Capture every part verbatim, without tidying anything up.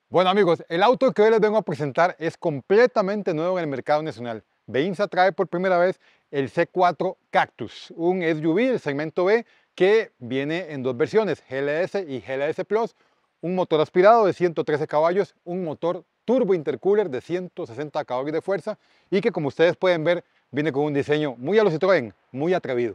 Bueno amigos, el auto que hoy les vengo a presentar es completamente nuevo en el mercado nacional. Beinsa trae por primera vez el C cuatro Cactus, un S U V del segmento B que viene en dos versiones, G L S y G L S Plus, un motor aspirado de ciento trece caballos, un motor turbo intercooler de ciento sesenta caballos de fuerza y que, como ustedes pueden ver, viene con un diseño muy a lo Citroën, muy atrevido.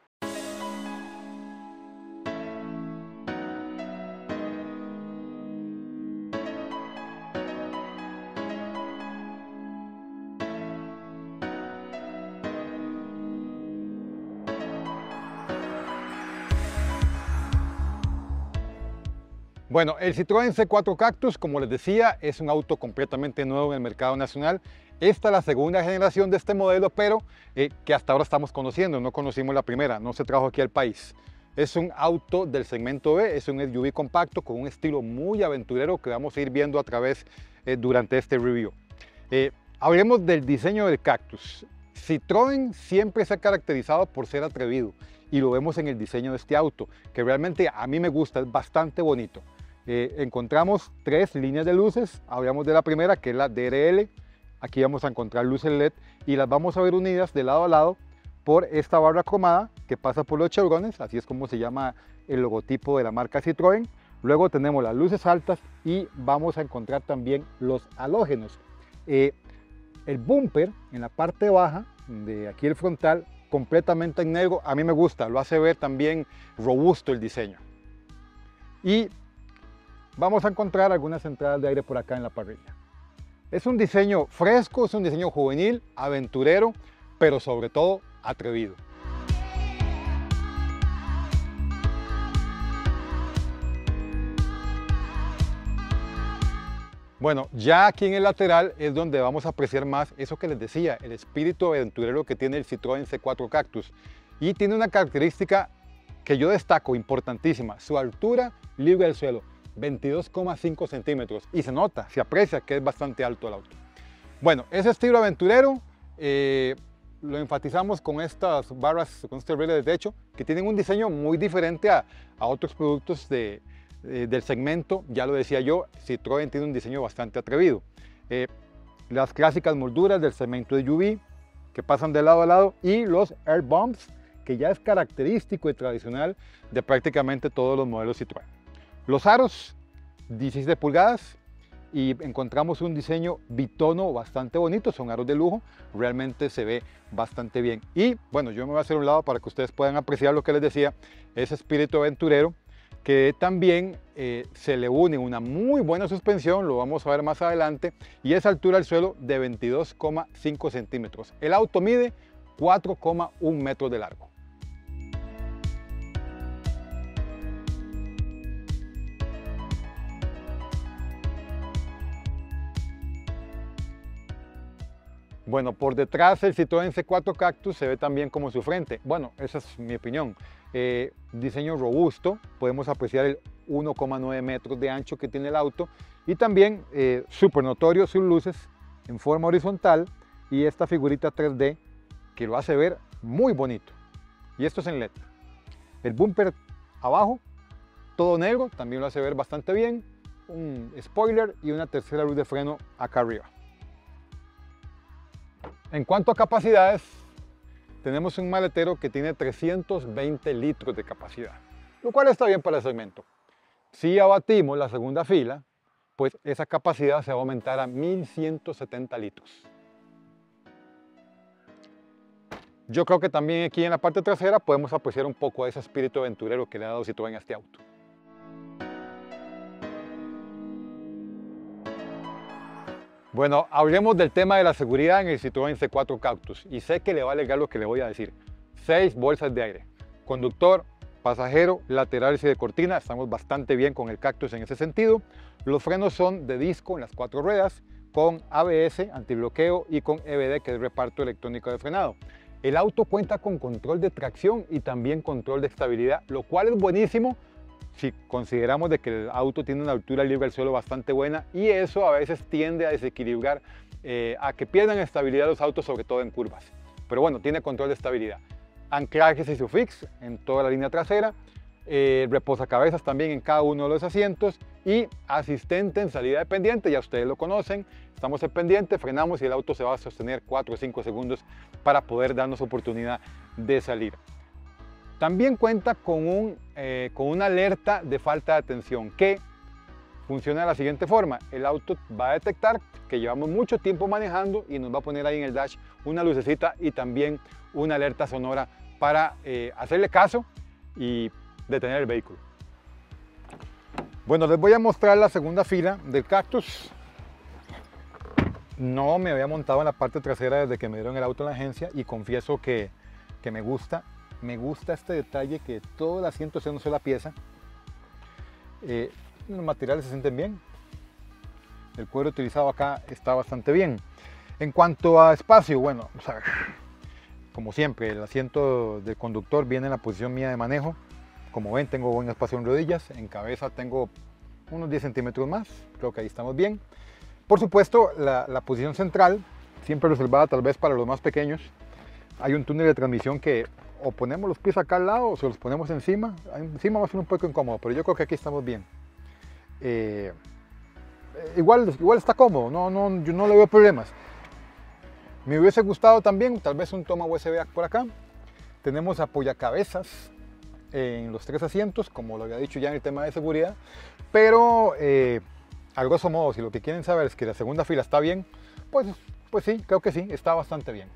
Bueno, el Citroën C cuatro Cactus, como les decía, es un auto completamente nuevo en el mercado nacional. Esta es la segunda generación de este modelo, pero eh, que hasta ahora estamos conociendo, no conocimos la primera, no se trajo aquí al país. Es un auto del segmento B, es un S U V compacto con un estilo muy aventurero que vamos a ir viendo a través eh, durante este review. Eh, hablemos del diseño del Cactus. Citroën siempre se ha caracterizado por ser atrevido y lo vemos en el diseño de este auto, que realmente a mí me gusta, es bastante bonito. Eh, encontramos tres líneas de luces. Hablamos de la primera, que es la D R L. Aquí vamos a encontrar luces L E D y las vamos a ver unidas de lado a lado por esta barra cromada que pasa por los chevrones, así es como se llama el logotipo de la marca Citroën. Luego tenemos las luces altas y vamos a encontrar también los halógenos. Eh, el bumper en la parte baja de aquí el frontal, completamente en negro, a mí me gusta, lo hace ver también robusto el diseño. Y vamos a encontrar algunas entradas de aire por acá en la parrilla. Es un diseño fresco, es un diseño juvenil, aventurero, pero sobre todo atrevido. Bueno, ya aquí en el lateral es donde vamos a apreciar más eso que les decía, el espíritu aventurero que tiene el Citroën C cuatro Cactus. Y tiene una característica que yo destaco, importantísima, su altura libre del suelo. veintidós coma cinco centímetros y se nota, se aprecia que es bastante alto el auto. Bueno, ese estilo aventurero eh, lo enfatizamos con estas barras, con este rele de techo que tienen un diseño muy diferente a, a otros productos de, eh, del segmento. Ya lo decía yo, Citroën tiene un diseño bastante atrevido. Eh, las clásicas molduras del segmento de S U V que pasan de lado a lado y los air bumps, que ya es característico y tradicional de prácticamente todos los modelos Citroën. Los aros, dieciséis pulgadas, y encontramos un diseño bitono bastante bonito, son aros de lujo, realmente se ve bastante bien. Y bueno, yo me voy a hacer un lado para que ustedes puedan apreciar lo que les decía, ese espíritu aventurero, que también eh, se le une una muy buena suspensión, lo vamos a ver más adelante, y esa altura del suelo de veintidós coma cinco centímetros. El auto mide cuatro coma uno metros de largo. Bueno, por detrás el Citroën C cuatro Cactus se ve también como su frente. Bueno, esa es mi opinión. Eh, diseño robusto, podemos apreciar el uno coma nueve metros de ancho que tiene el auto y también eh, súper notorio sus luces en forma horizontal y esta figurita tres D que lo hace ver muy bonito. Y esto es en L E D. El bumper abajo, todo negro, también lo hace ver bastante bien. Un spoiler y una tercera luz de freno acá arriba. En cuanto a capacidades, tenemos un maletero que tiene trescientos veinte litros de capacidad, lo cual está bien para el segmento. Si abatimos la segunda fila, pues esa capacidad se va a aumentar a mil ciento setenta litros. Yo creo que también aquí en la parte trasera podemos apreciar un poco de ese espíritu aventurero que le ha dado Citroën a este auto. Bueno, hablemos del tema de la seguridad en el Citroën C cuatro Cactus y sé que le va a alegar lo que le voy a decir. Seis bolsas de aire, conductor, pasajero, laterales y de cortina, estamos bastante bien con el Cactus en ese sentido. Los frenos son de disco en las cuatro ruedas, con A B S, antibloqueo y con E B D, que es reparto electrónico de frenado. El auto cuenta con control de tracción y también control de estabilidad, lo cual es buenísimo si consideramos de que el auto tiene una altura libre del suelo bastante buena y eso a veces tiende a desequilibrar, eh, a que pierdan estabilidad los autos, sobre todo en curvas. Pero bueno, tiene control de estabilidad. Anclajes ISOFIX en toda la línea trasera, eh, reposacabezas también en cada uno de los asientos y asistente en salida de pendiente, ya ustedes lo conocen, estamos en pendiente, frenamos y el auto se va a sostener cuatro o cinco segundos para poder darnos oportunidad de salir. También cuenta con, un, eh, con una alerta de falta de atención que funciona de la siguiente forma: el auto va a detectar que llevamos mucho tiempo manejando y nos va a poner ahí en el dash una lucecita y también una alerta sonora para eh, hacerle caso y detener el vehículo. Bueno, les voy a mostrar la segunda fila del Cactus. No me había montado en la parte trasera desde que me dieron el auto en la agencia y confieso que, que me gusta. Me gusta este detalle que todo el asiento sea una sola pieza. Eh, los materiales se sienten bien. El cuero utilizado acá está bastante bien. En cuanto a espacio, bueno, o sea, como siempre, el asiento del conductor viene en la posición mía de manejo. Como ven, tengo buen espacio en rodillas. En cabeza tengo unos diez centímetros más. Creo que ahí estamos bien. Por supuesto, la, la posición central, siempre reservada tal vez para los más pequeños. Hay un túnel de transmisión que o ponemos los pies acá al lado o se los ponemos encima. Encima va a ser un poco incómodo, pero yo creo que aquí estamos bien. Eh, igual, igual está cómodo, no, no, yo no le veo problemas. Me hubiese gustado también tal vez un toma U S B por acá. Tenemos apoyacabezas en los tres asientos, como lo había dicho ya en el tema de seguridad, pero eh, a grosso modo, si lo que quieren saber es que la segunda fila está bien, pues, pues sí, creo que sí, está bastante bien.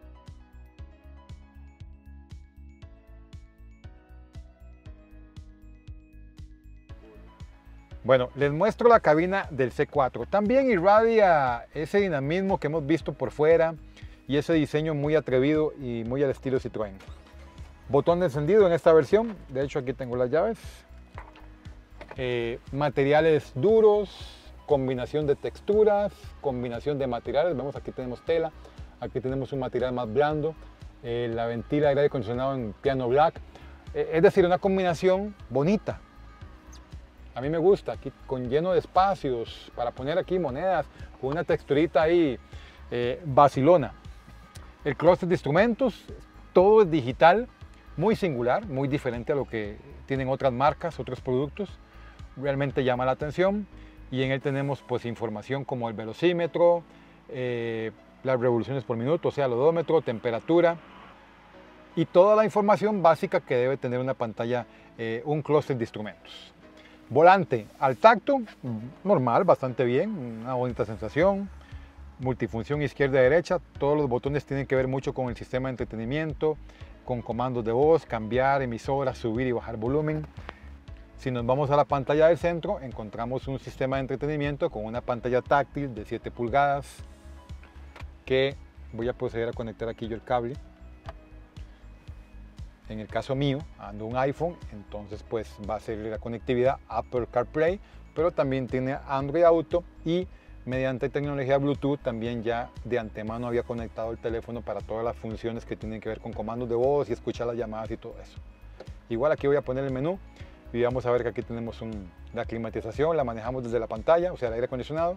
Bueno, les muestro la cabina del C cuatro. También irradia ese dinamismo que hemos visto por fuera y ese diseño muy atrevido y muy al estilo Citroën. Botón de encendido en esta versión, de hecho aquí tengo las llaves. Eh, materiales duros, combinación de texturas, combinación de materiales. Vemos aquí tenemos tela, aquí tenemos un material más blando, eh, la ventila de aire acondicionado en piano black. Eh, es decir, una combinación bonita. A mí me gusta, aquí con lleno de espacios para poner aquí monedas, con una texturita ahí eh, vacilona. El clúster de instrumentos, todo es digital, muy singular, muy diferente a lo que tienen otras marcas, otros productos. Realmente llama la atención y en él tenemos pues información como el velocímetro, eh, las revoluciones por minuto, o sea, el odómetro, temperatura y toda la información básica que debe tener una pantalla, eh, un clúster de instrumentos. Volante al tacto, normal, bastante bien, una bonita sensación. Multifunción izquierda y derecha, todos los botones tienen que ver mucho con el sistema de entretenimiento, con comandos de voz, cambiar emisoras, subir y bajar volumen. Si nos vamos a la pantalla del centro, encontramos un sistema de entretenimiento con una pantalla táctil de siete pulgadas, que voy a proceder a conectar aquí yo el cable. En el caso mío, ando un iPhone, entonces pues va a ser la conectividad Apple CarPlay, pero también tiene Android Auto y mediante tecnología Bluetooth también ya de antemano había conectado el teléfono para todas las funciones que tienen que ver con comandos de voz y escuchar las llamadas y todo eso. Igual aquí voy a poner el menú y vamos a ver que aquí tenemos un, la climatización, la manejamos desde la pantalla, o sea el aire acondicionado.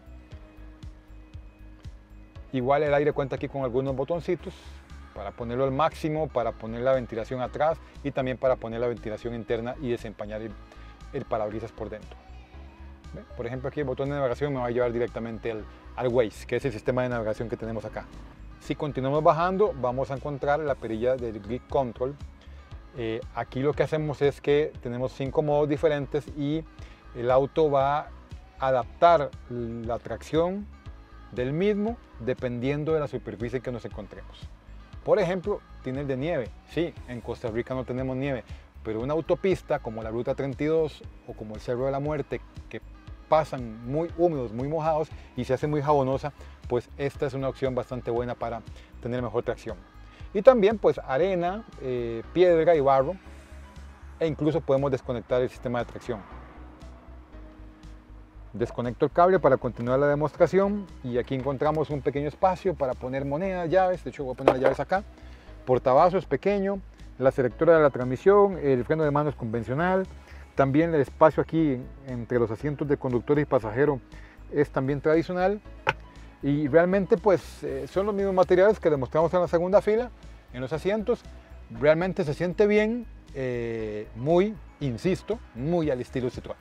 Igual el aire cuenta aquí con algunos botoncitos para ponerlo al máximo, para poner la ventilación atrás y también para poner la ventilación interna y desempañar el, el parabrisas por dentro. ¿Ve? Por ejemplo, aquí el botón de navegación me va a llevar directamente al, al Waze, que es el sistema de navegación que tenemos acá. Si continuamos bajando, vamos a encontrar la perilla del Grip Control. Eh, aquí lo que hacemos es que tenemos cinco modos diferentes y el auto va a adaptar la tracción del mismo dependiendo de la superficie que nos encontremos. Por ejemplo, tiene el de nieve. Sí, en Costa Rica no tenemos nieve, pero una autopista como la Ruta treinta y dos o como el Cerro de la Muerte, que pasan muy húmedos, muy mojados y se hace muy jabonosa, pues esta es una opción bastante buena para tener mejor tracción. Y también pues arena, eh, piedra y barro, e incluso podemos desconectar el sistema de tracción. Desconecto el cable para continuar la demostración y aquí encontramos un pequeño espacio para poner monedas, llaves. De hecho voy a poner las llaves acá. Portavasos pequeño, la selectora de la transmisión, el freno de manos convencional. También el espacio aquí entre los asientos de conductor y pasajero es también tradicional. Y realmente pues eh, son los mismos materiales que demostramos en la segunda fila, en los asientos. Realmente se siente bien, eh, muy, insisto, muy al estilo Citroën.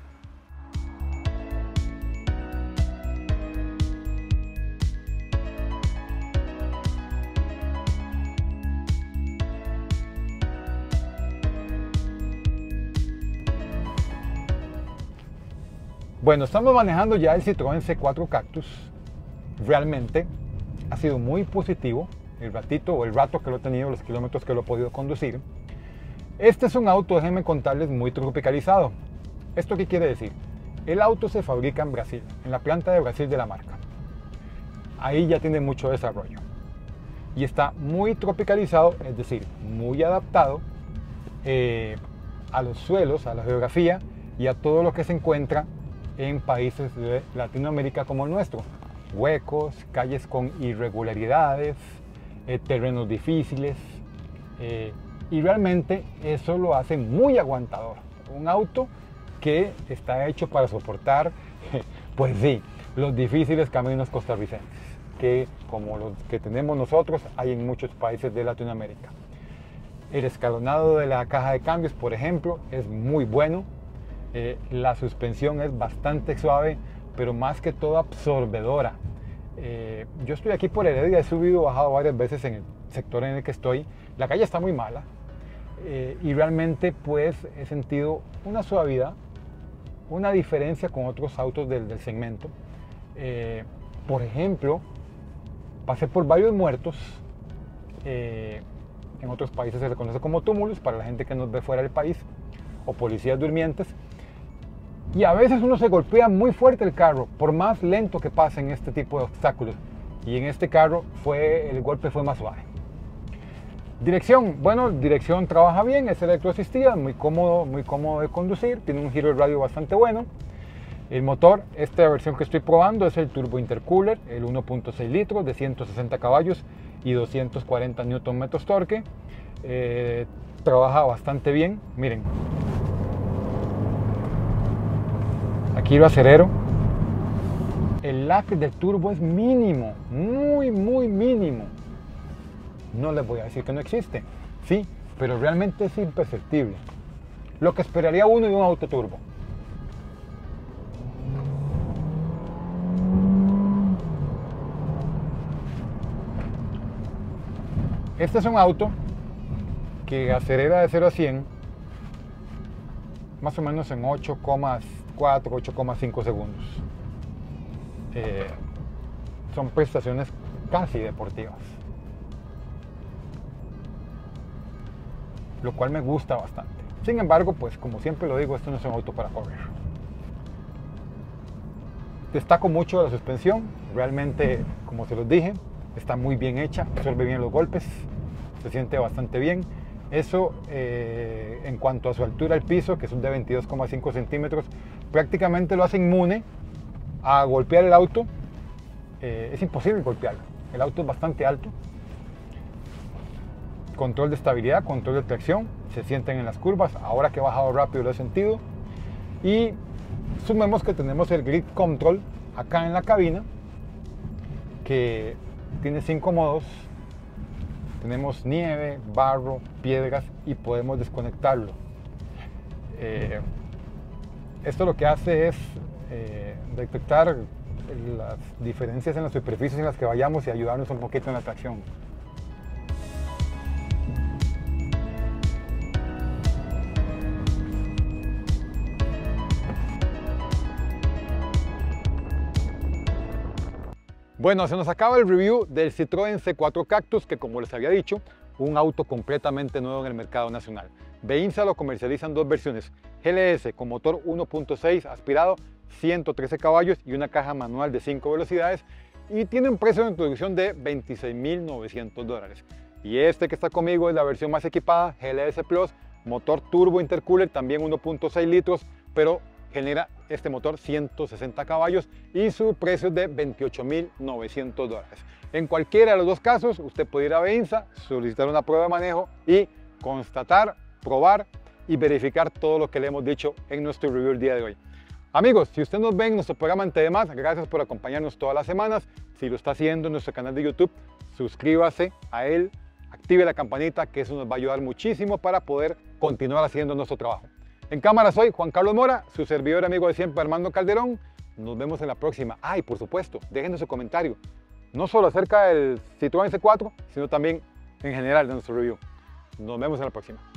Bueno, estamos manejando ya el Citroën C cuatro Cactus. Realmente ha sido muy positivo el ratito o el rato que lo he tenido, los kilómetros que lo he podido conducir. Este es un auto, déjenme contarles, muy tropicalizado. ¿Esto qué quiere decir? El auto se fabrica en Brasil, en la planta de Brasil de la marca. Ahí ya tiene mucho desarrollo. Y está muy tropicalizado, es decir, muy adaptado eh, a los suelos, a la geografía y a todo lo que se encuentra en países de Latinoamérica como el nuestro. Huecos, calles con irregularidades, eh, terrenos difíciles, eh, y realmente eso lo hace muy aguantador. Un auto que está hecho para soportar, pues sí, los difíciles caminos costarricenses, que como los que tenemos nosotros hay en muchos países de Latinoamérica. El escalonado de la caja de cambios, por ejemplo, es muy bueno. Eh, la suspensión es bastante suave, pero más que todo absorbedora. Eh, yo estoy aquí por Heredia, he subido y bajado varias veces en el sector en el que estoy. La calle está muy mala eh, y realmente pues he sentido una suavidad, una diferencia con otros autos del, del segmento. Eh, por ejemplo, pasé por varios muertos. Eh, en otros países se le conoce como túmulos para la gente que nos ve fuera del país, o policías durmientes. Y a veces uno se golpea muy fuerte el carro, por más lento que pase en este tipo de obstáculos. Y en este carro fue, el golpe fue más suave. Dirección, bueno, dirección trabaja bien, es electroasistida, muy cómodo, muy cómodo de conducir, tiene un giro de radio bastante bueno. El motor, esta versión que estoy probando es el Turbo Intercooler, el uno punto seis litros de ciento sesenta caballos y doscientos cuarenta newton metros torque. Eh, trabaja bastante bien, miren. Aquí lo acelero. El lag del turbo es mínimo, muy, muy mínimo. No les voy a decir que no existe, sí, pero realmente es imperceptible. Lo que esperaría uno de un auto turbo. Este es un auto que acelera de cero a cien más o menos en ocho coma cuatro, ocho coma cinco segundos. Eh, son prestaciones casi deportivas, lo cual me gusta bastante. Sin embargo, pues como siempre lo digo, esto no es un auto para correr. Destaco mucho la suspensión, realmente, como se los dije, está muy bien hecha, absorbe bien los golpes, se siente bastante bien. Eso eh, en cuanto a su altura al piso, que son de veintidós coma cinco centímetros, prácticamente lo hace inmune a golpear el auto. Eh, es imposible golpearlo, el auto es bastante alto. Control de estabilidad, control de tracción, se sienten en las curvas, ahora que he bajado rápido lo he sentido. Y sumemos que tenemos el Grip Control acá en la cabina, que tiene cinco modos. Tenemos nieve, barro, piedras y podemos desconectarlo. Eh, esto lo que hace es eh, detectar las diferencias en las superficies en las que vayamos y ayudarnos un poquito en la tracción. Bueno, se nos acaba el review del Citroën C cuatro Cactus, que como les había dicho, un auto completamente nuevo en el mercado nacional. Beinsa lo comercializa en dos versiones, G L S con motor uno punto seis aspirado, ciento trece caballos y una caja manual de cinco velocidades, y tiene un precio de introducción de veintiséis mil novecientos dólares. Y este que está conmigo es la versión más equipada, G L S Plus, motor turbo intercooler, también uno punto seis litros, pero genera este motor ciento sesenta caballos y su precio es de veintiocho mil novecientos dólares. En cualquiera de los dos casos, usted puede ir a Beinsa, solicitar una prueba de manejo y constatar, probar y verificar todo lo que le hemos dicho en nuestro review el día de hoy. Amigos, si usted nos ve en nuestro programa en T V más, gracias por acompañarnos todas las semanas. Si lo está haciendo en nuestro canal de YouTube, suscríbase a él, active la campanita, que eso nos va a ayudar muchísimo para poder continuar haciendo nuestro trabajo. En cámara soy Juan Carlos Mora, su servidor amigo de siempre Armando Calderón. Nos vemos en la próxima. Ah, y por supuesto, déjenos su comentario, no solo acerca del Citroën C cuatro, sino también en general de nuestro review. Nos vemos en la próxima.